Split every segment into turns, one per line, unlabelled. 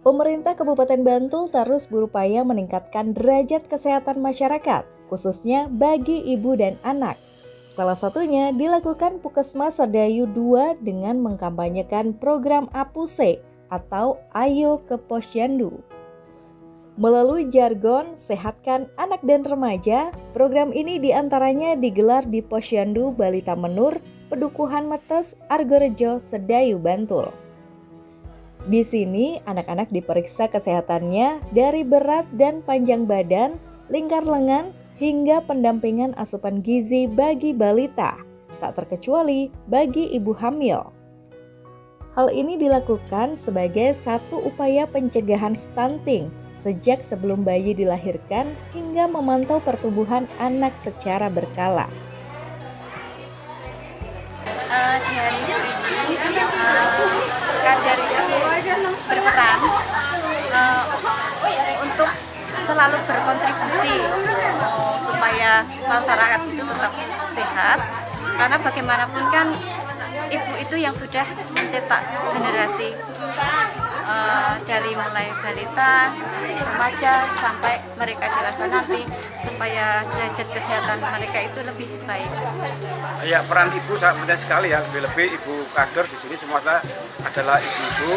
Pemerintah Kabupaten Bantul terus berupaya meningkatkan derajat kesehatan masyarakat, khususnya bagi ibu dan anak. Salah satunya dilakukan Puskesmas Sedayu 2 dengan mengkampanyekan program APUSE atau Ayo ke Posyandu. Melalui jargon Sehatkan Anak dan Remaja, program ini diantaranya digelar di Posyandu Balita Menur, Pedukuhan Metes, Argorejo, Sedayu, Bantul. Di sini, anak-anak diperiksa kesehatannya dari berat dan panjang badan, lingkar lengan, hingga pendampingan asupan gizi bagi balita, tak terkecuali bagi ibu hamil. Hal ini dilakukan sebagai satu upaya pencegahan stunting sejak sebelum bayi dilahirkan hingga memantau pertumbuhan anak secara berkala.
Di hari ini Kadar itu berperan untuk selalu berkontribusi supaya masyarakat itu tetap sehat, karena bagaimanapun kan ibu itu yang sudah mencetak generasi dari mulai balita, remaja sampai mereka dewasa nanti, supaya derajat kesehatan mereka itu lebih baik.
Ya, peran ibu sangat penting sekali ya, lebih-lebih ibu kader di sini semua adalah ibu-ibu.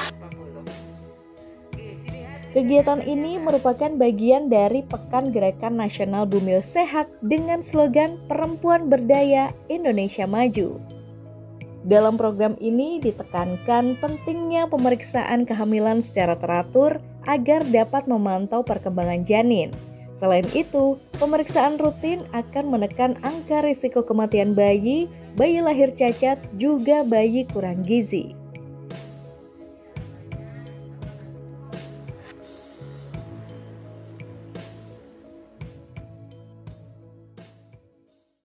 Kegiatan ini merupakan bagian dari Pekan Gerakan Nasional Bumil Sehat dengan slogan Perempuan Berdaya Indonesia Maju. Dalam program ini ditekankan pentingnya pemeriksaan kehamilan secara teratur agar dapat memantau perkembangan janin. Selain itu, pemeriksaan rutin akan menekan angka risiko kematian bayi, bayi lahir cacat, juga bayi kurang gizi.